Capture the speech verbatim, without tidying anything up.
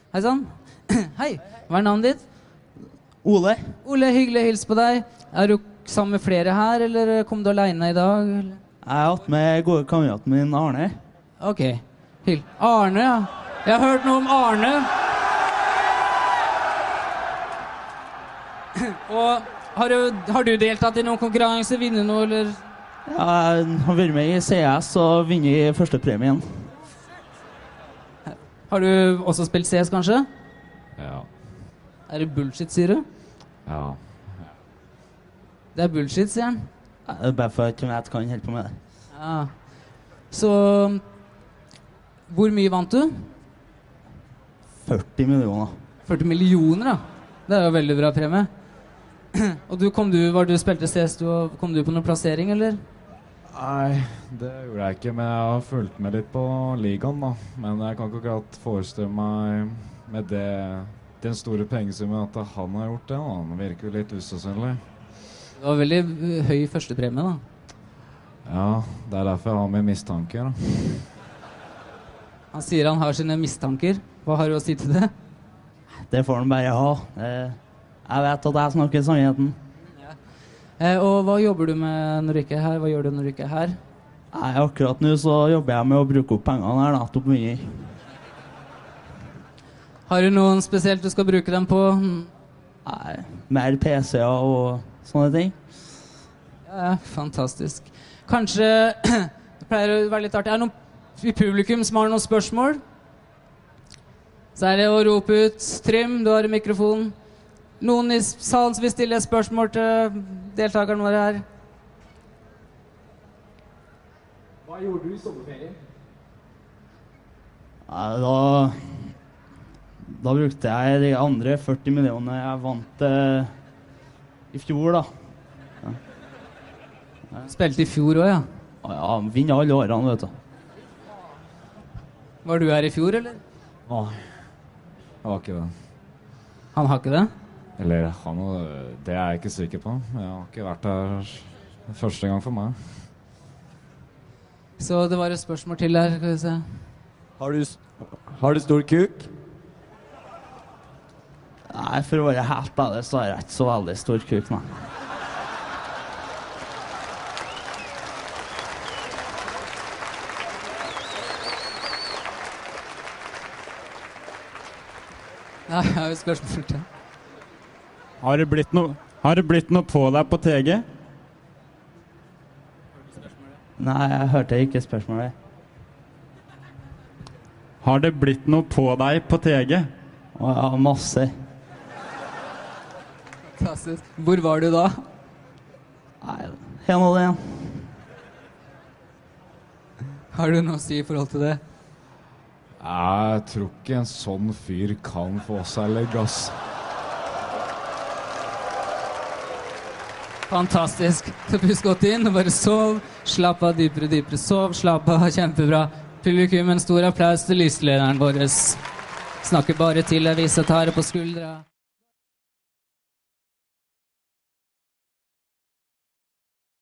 Hei sann. Hei, hva er navnet ditt? Ole. Ole, hyggelig å hilse på deg. Er du sammen med flere her, eller kom du alene i dag? Eller? Jeg har hatt med gode kameraten min, Arne. Ok, hyggelig. Arne, ja. Jeg har hørt noe om Arne. Og har du, har du deltatt i noen konkurranse, vinner noe, eller? Ja, jeg har vært med i C S og vinner førstepremien. Har du også spilt C S, kanskje? Ja. Er det bullshit, sier du? Ja. Det er bullshit, sier han. Det er bare for at jeg vet hva han holder på med det. Ja. Så hvor mye vant du? førti millioner. førti millioner, da. Det er jo veldig bra premie. Og du, kom du, var du spilte C S, du, kom du på noen plassering, eller? Nei, det gjorde jeg ikke, men jeg har fulgt med litt på ligaen, da. Men jeg kan ikke akkurat forestille meg med det, den store pengesummen at han har gjort det, da. Det virker jo litt usannsynlig. Det var veldig høy førstepremie, da. Ja, det er derfor jeg har mye mistanker, da. Han sier han har sine mistanker. Hva har du å si til det? Det får han bare ha. Jeg vet at jeg snakker sannheten. Ja. Eh, og hva jobber du med når du ikke er her? Hva gjør du når du ikke er her? Nei, akkurat nå så jobber jeg med å bruke opp pengene her, da, til å begynne. Har du noen spesielt du skal bruke dem på? Nei, mer P C-er og sånne ting. Ja, fantastisk. Kanskje, det pleier å være litt artig, er det noen i publikum som har noen spørsmål? Så er det å rope ut, Trym, du har mikrofonen. Noen i salen som vil stille et spørsmål til deltakerne våre her. Hva gjorde du i sommerferien? Nei, da... Da brukte jeg de andre førti millionene jeg vant eh, i fjor, da. Ja. Ja. Spilte i fjor også, ja? Ja, vinner alle årene, vet du. Var du her i fjor, eller? Nei, jeg var ikke det. Han har ikke det? Eller han, det er jeg ikke sikker på. Jeg har ikke vært her første gang for meg. Så det var et spørsmål til her, skal vi se. Har du, har du stor kuk? Nei, for å være helt ærlig så har jeg ikke så veldig stor kuk, nei. Ja, jeg har et spørsmål til. Har det blitt noe, har det blitt noe på deg på T G? Nei, jeg hørte ikke spørsmålet. Har det blitt noe på deg på T G? Å ja, masse. Fantastisk. Hvor var du da? Nei, hen og det igjen. Har du noe å si i forhold til det? Jeg tror ikke en sånn fyr kan få seg legg, ass. Fantastisk. Så pust godt inn og bare sov. Slapp av dypere, dypere. Sov, slapp av, kjempebra. Publikum, en stor applaus til lyslederen vår. Snakker bare til deg, viser tar det på skuldra.